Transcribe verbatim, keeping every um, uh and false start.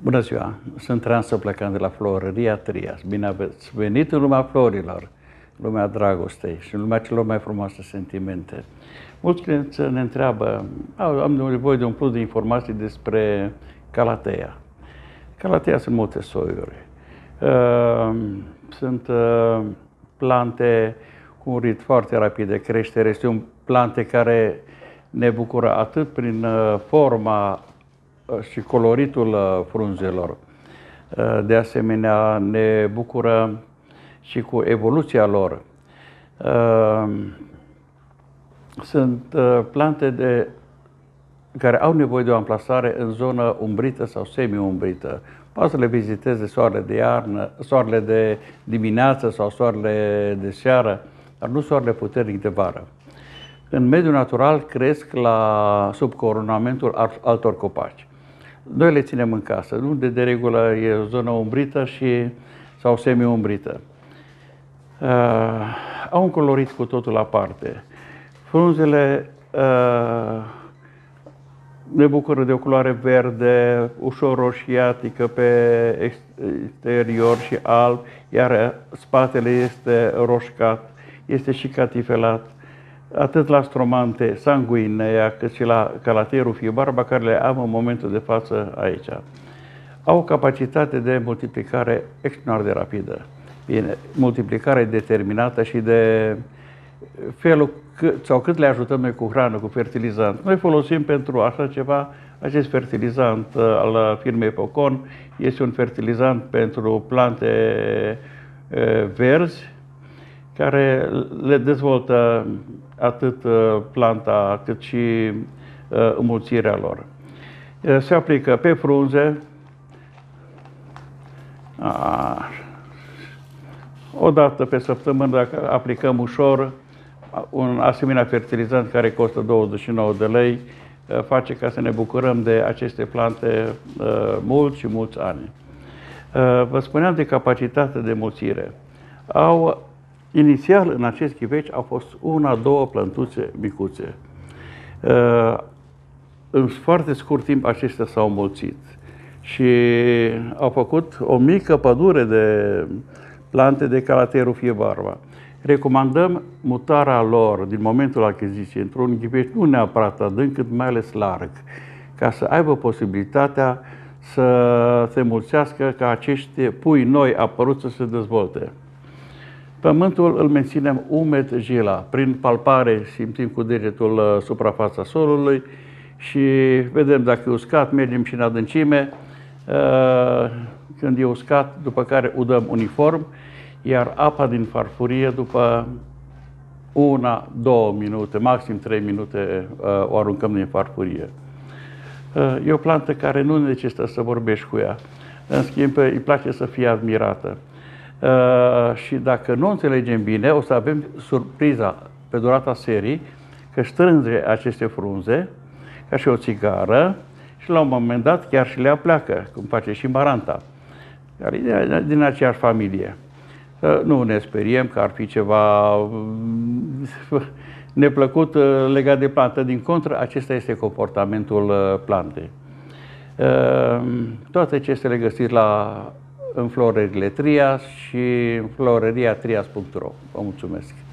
Bună ziua! Sunt Traian Săplăcan de la Florăria Trias. Bine ați venit în lumea florilor, lumea dragostei și în lumea celor mai frumoase sentimente. Mulți clienți ne întreabă, am nevoie de un plus de informații despre Calathea. Calathea sunt multe soiuri. Sunt plante cu un ritm foarte rapid de creștere. Este un plante care ne bucură atât prin forma și coloritul frunzelor. De asemenea, ne bucură și cu evoluția lor. Sunt plante de, care au nevoie de o amplasare în zonă umbrită sau semi-umbrită. Poate să le viziteze soarele de iarnă, soarele de dimineață sau soarele de seară, dar nu soarele puternic de vară. În mediul natural cresc la, sub coronamentul altor copaci. Noi le ținem în casă, unde de regulă e o zonă umbrită și, sau semi-umbrită. Uh, au un colorit cu totul aparte. Frunzele uh, ne bucură de o culoare verde, ușor roșiatică pe exterior și alb, iar spatele este roșcat, este și catifelat. Atât la stromante sanguinea, cât și la Calathea rufiebarba, care le am în momentul de față aici. Au o capacitate de multiplicare extraordinar de rapidă. Bine, multiplicare determinată și de felul cât, sau cât le ajutăm noi cu hrană, cu fertilizant. Noi folosim pentru așa ceva acest fertilizant al firmei Pocon. Este un fertilizant pentru plante verzi, care le dezvoltă atât planta, cât și înmulțirea lor. Se aplică pe frunze, o dată pe săptămână, dacă aplicăm ușor, un asemenea fertilizant care costă douăzeci și nouă de lei, face ca să ne bucurăm de aceste plante mulți și mulți ani. Vă spuneam de capacitatea de mulțire. Au Inițial, în acest chiveci, au fost una, două plântuțe micuțe. În foarte scurt timp, acestea s-au înmulțit și au făcut o mică pădure de plante de Calathea rufiebarba. Recomandăm mutarea lor din momentul achiziției într-un chiveci nu neapărat adânc, cât mai ales larg, ca să aibă posibilitatea să se înmulțească, ca acești pui noi apăruți să se dezvolte. Pământul îl menținem umed jila. Prin palpare simțim cu degetul suprafața solului și vedem dacă e uscat, mergem și în adâncime. Când e uscat, după care udăm uniform, iar apa din farfurie, după una, două minute, maxim trei minute, o aruncăm din farfurie. E o plantă care nu necesită să vorbești cu ea. În schimb, îi place să fie admirată. Uh, și dacă nu înțelegem bine, o să avem surpriza pe durata serii că strânge aceste frunze ca și o țigară și la un moment dat chiar și le apleacă, cum face și maranta, care e din aceeași familie. Uh, nu ne speriem că ar fi ceva uh, neplăcut uh, legat de plantă. Din contră, acesta este comportamentul uh, plantei. Uh, toate acestea le găsiți la în Florările Trias și în florăria trias punct ro. Vă mulțumesc!